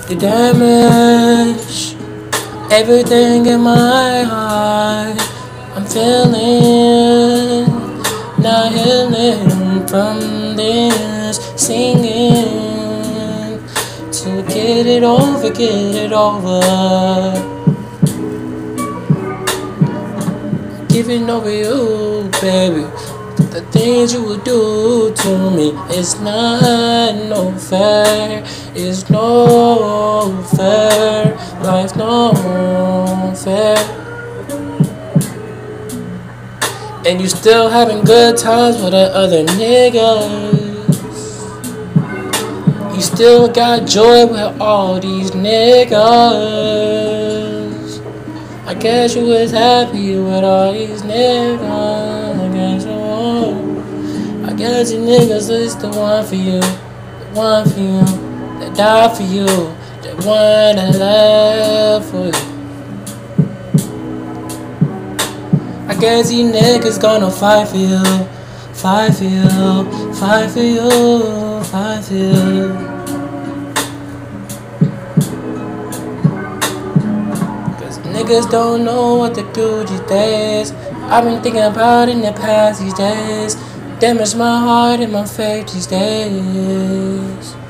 You damage everything in my heart. I'm feeling not healing from this, singing to get it over, get it over. Giving over you, baby. The things you would do to me, it's not no fair. It's no fair. Life's no fair. And you still having good times with the other niggas. You still got joy with all these niggas. I guess you was happy with all these niggas. I guess you niggas is the one for you. The one for you. That died for you. The one that left for you. I guess you niggas gonna fight for you. Fight for you. Fight for you. Fight for you. Niggas don't know what to do these days. I've been thinking about in the past these days. Damage my heart and my faith these days.